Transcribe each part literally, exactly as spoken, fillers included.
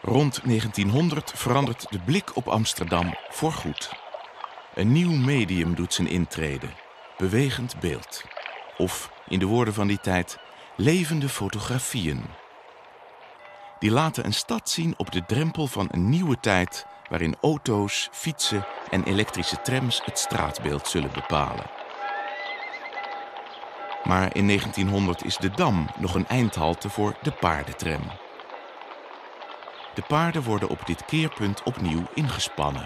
Rond negentienhonderd verandert de blik op Amsterdam voorgoed. Een nieuw medium doet zijn intrede, bewegend beeld. Of, in de woorden van die tijd, levende fotografieën. Die laten een stad zien op de drempel van een nieuwe tijd, waarin auto's, fietsen en elektrische trams het straatbeeld zullen bepalen. Maar in negentienhonderd is de Dam nog een eindhalte voor de paardentram. De paarden worden op dit keerpunt opnieuw ingespannen.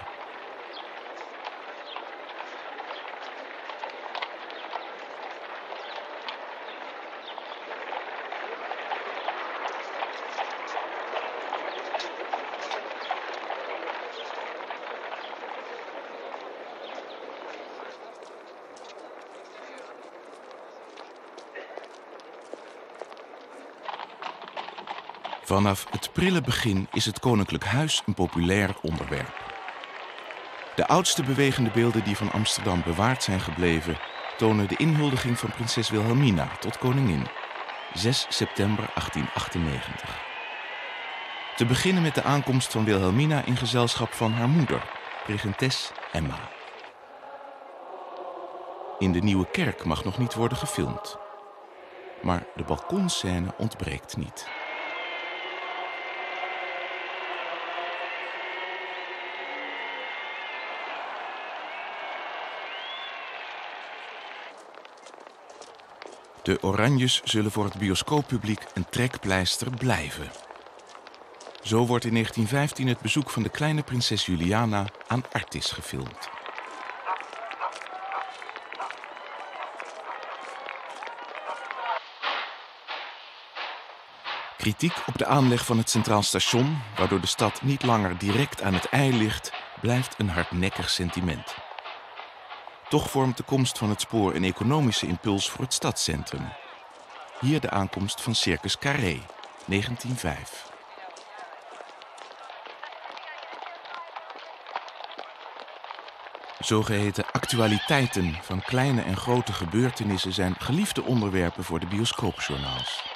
Vanaf het prille begin is het Koninklijk Huis een populair onderwerp. De oudste bewegende beelden die van Amsterdam bewaard zijn gebleven tonen de inhuldiging van prinses Wilhelmina tot koningin, zes september achttien achtennegentig. Te beginnen met de aankomst van Wilhelmina in gezelschap van haar moeder, regentes Emma. In de Nieuwe Kerk mag nog niet worden gefilmd. Maar de balkonscène ontbreekt niet. De Oranjes zullen voor het bioscooppubliek een trekpleister blijven. Zo wordt in negentien vijftien het bezoek van de kleine prinses Juliana aan Artis gefilmd. Kritiek op de aanleg van het Centraal Station, waardoor de stad niet langer direct aan het IJ ligt, blijft een hardnekkig sentiment. Toch vormt de komst van het spoor een economische impuls voor het stadscentrum. Hier de aankomst van Circus Carré, negentien vijf. Zogeheten actualiteiten van kleine en grote gebeurtenissen zijn geliefde onderwerpen voor de bioscoopjournaals.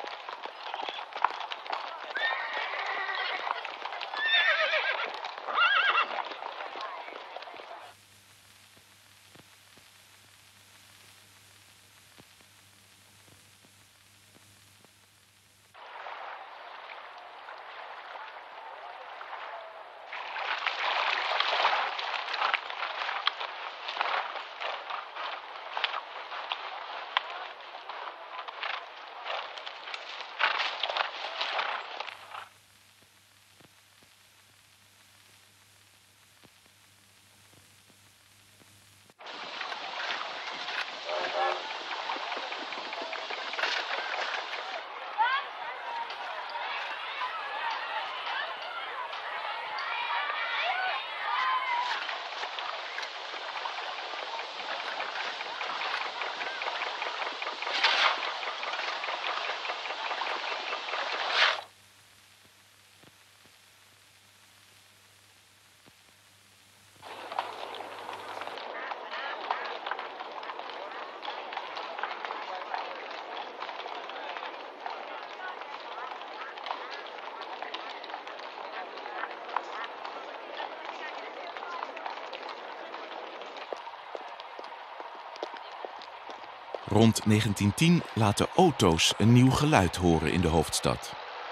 Rond negentien tien laten auto's een nieuw geluid horen in de hoofdstad.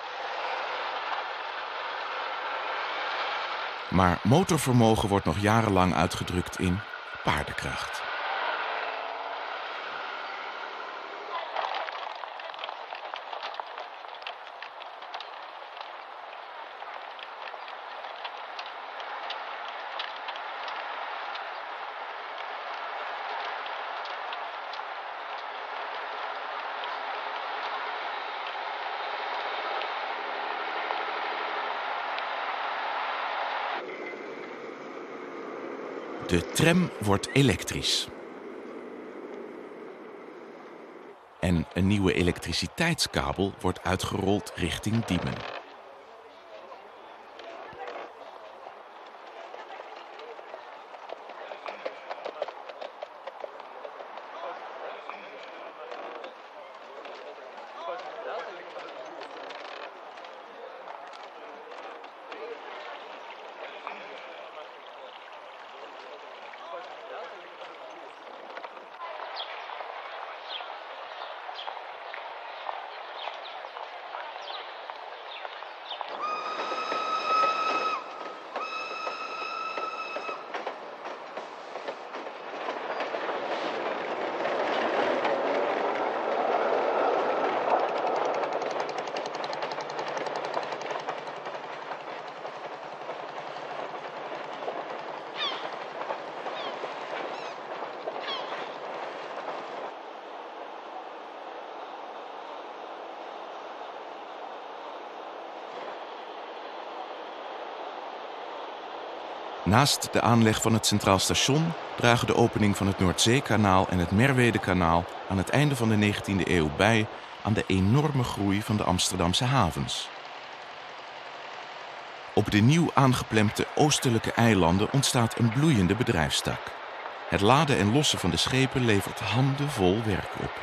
Maar motorvermogen wordt nog jarenlang uitgedrukt in paardenkracht. De tram wordt elektrisch. En een nieuwe elektriciteitskabel wordt uitgerold richting Diemen. Naast de aanleg van het Centraal Station dragen de opening van het Noordzeekanaal en het Merwedekanaal aan het einde van de negentiende eeuw bij aan de enorme groei van de Amsterdamse havens. Op de nieuw aangeplemte oostelijke eilanden ontstaat een bloeiende bedrijfstak. Het laden en lossen van de schepen levert handenvol werk op.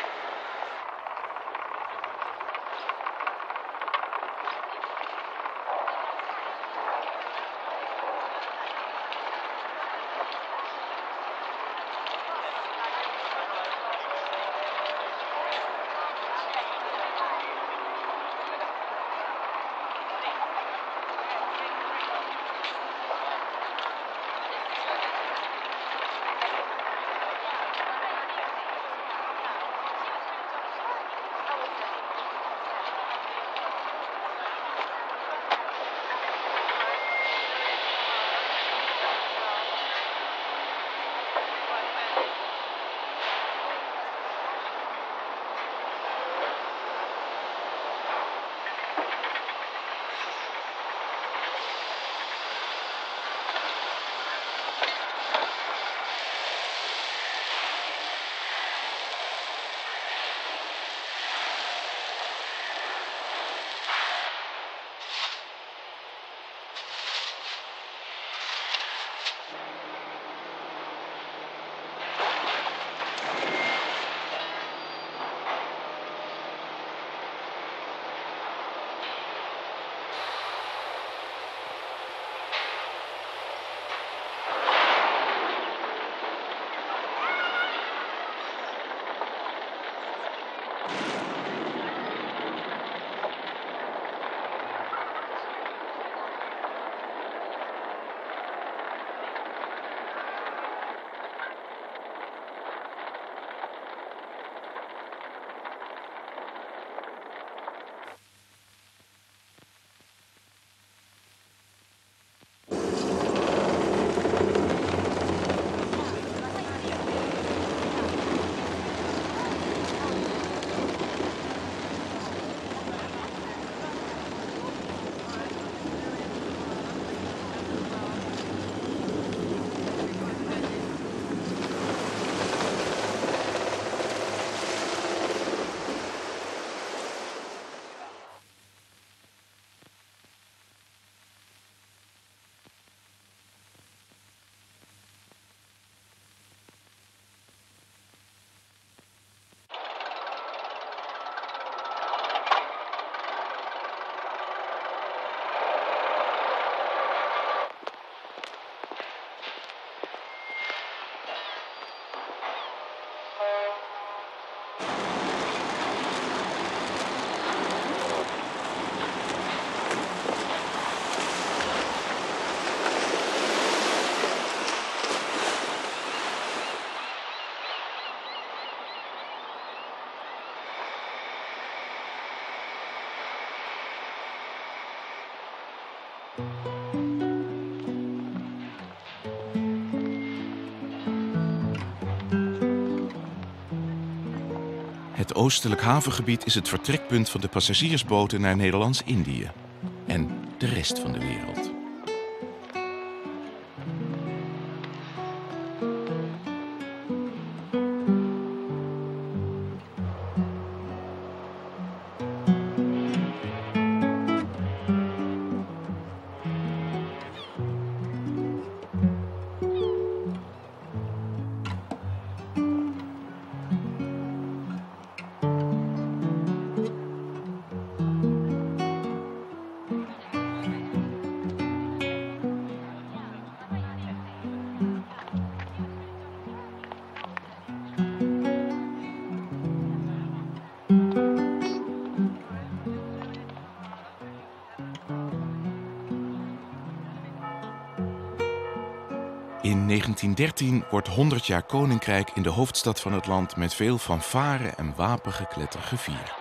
Het oostelijk havengebied is het vertrekpunt van de passagiersboten naar Nederlands-Indië en de rest van de wereld. In negentien dertien wordt honderd jaar koninkrijk in de hoofdstad van het land met veel fanfare en wapengekletter gevierd.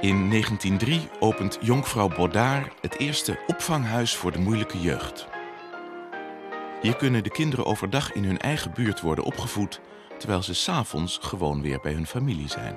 In negentien drie opent Jonkvrouw Bodard het eerste opvanghuis voor de moeilijke jeugd. Hier kunnen de kinderen overdag in hun eigen buurt worden opgevoed, terwijl ze 's avonds gewoon weer bij hun familie zijn.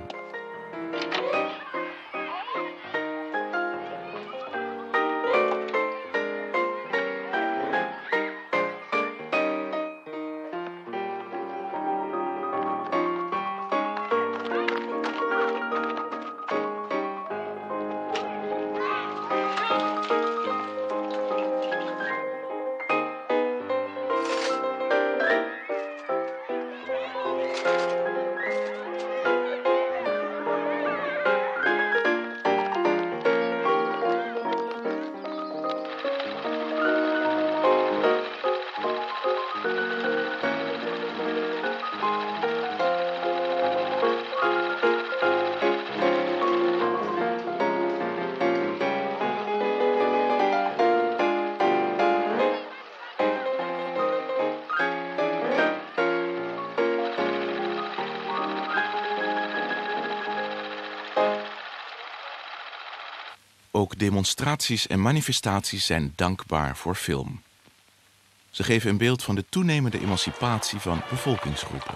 Ook demonstraties en manifestaties zijn dankbaar voor film. Ze geven een beeld van de toenemende emancipatie van bevolkingsgroepen.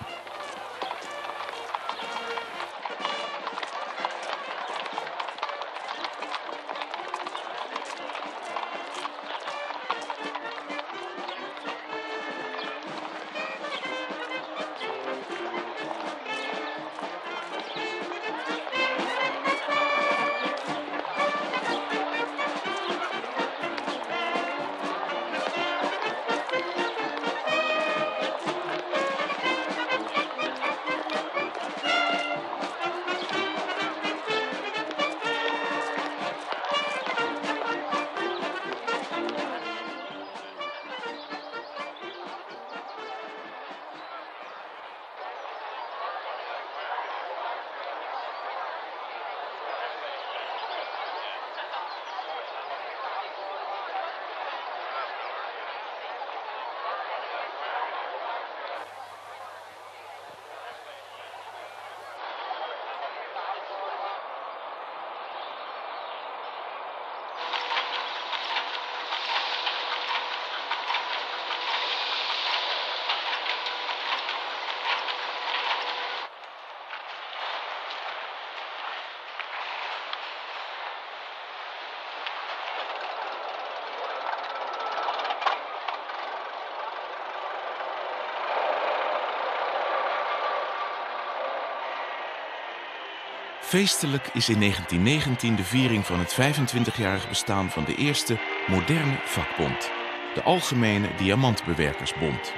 Feestelijk is in negentien negentien de viering van het vijfentwintigjarig bestaan van de eerste moderne vakbond, de Algemene Diamantbewerkersbond.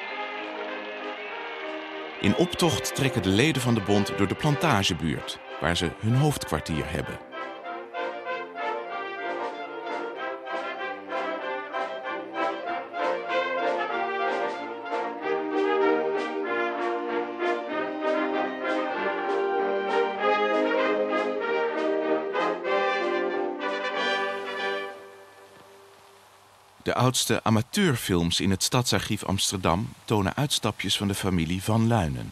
In optocht trekken de leden van de bond door de Plantagebuurt, waar ze hun hoofdkwartier hebben. De oudste amateurfilms in het Stadsarchief Amsterdam tonen uitstapjes van de familie Van Luinen.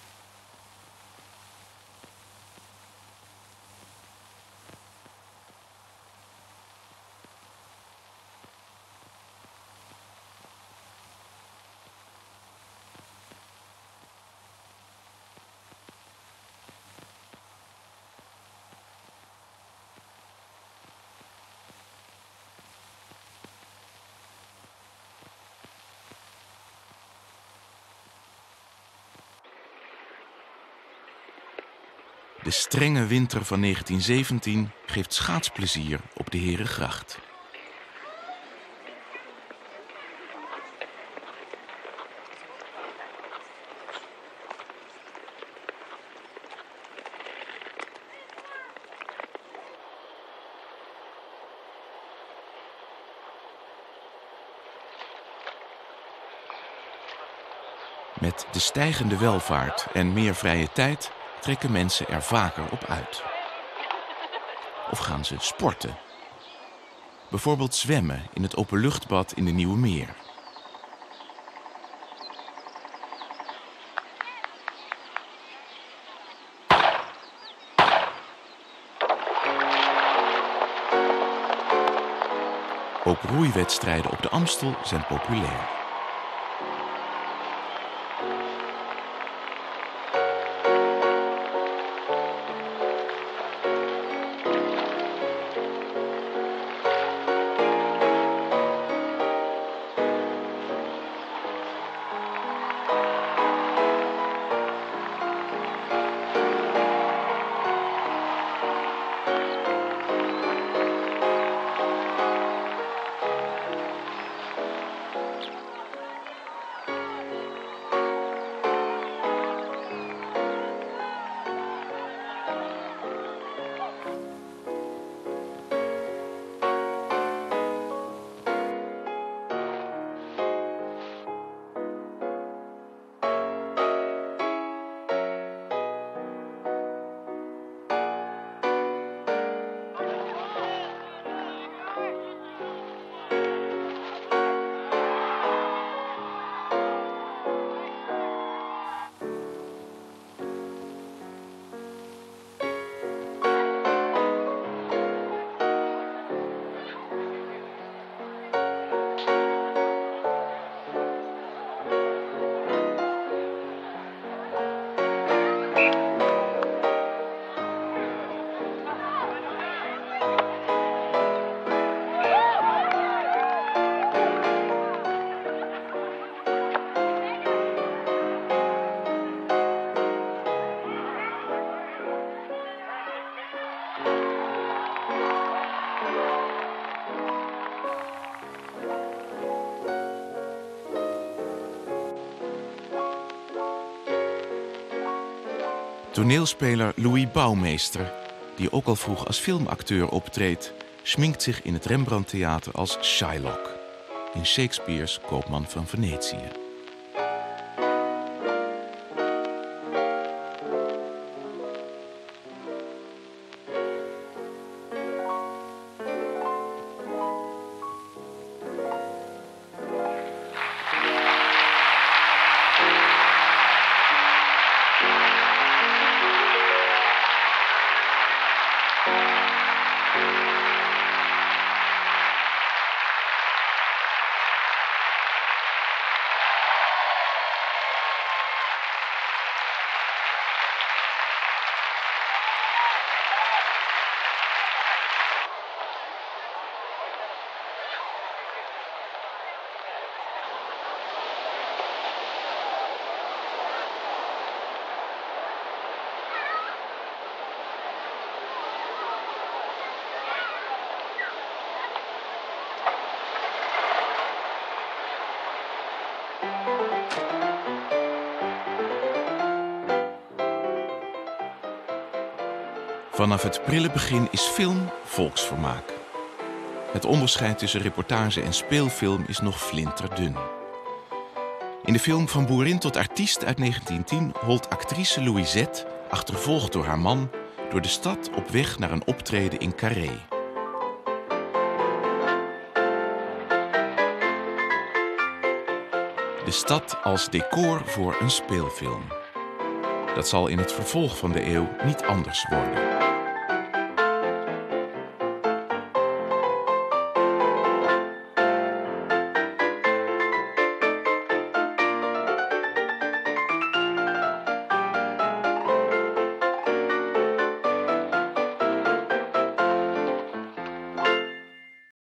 De strenge winter van negentien zeventien geeft schaatsplezier op de Herengracht. Met de stijgende welvaart en meer vrije tijd trekken mensen er vaker op uit. Of gaan ze sporten. Bijvoorbeeld zwemmen in het openluchtbad in de Nieuwe Meer. Ook roeiwedstrijden op de Amstel zijn populair. Toneelspeler Louis Bouwmeester, die ook al vroeg als filmacteur optreedt, schminkt zich in het Rembrandttheater als Shylock in Shakespeare's Koopman van Venetië. Vanaf het prille begin is film volksvermaak. Het onderscheid tussen reportage en speelfilm is nog flinterdun. In de film Van boerin tot artiest uit negentien tien holt actrice Louisette, achtervolgd door haar man, door de stad op weg naar een optreden in Carré. De stad als decor voor een speelfilm. Dat zal in het vervolg van de eeuw niet anders worden.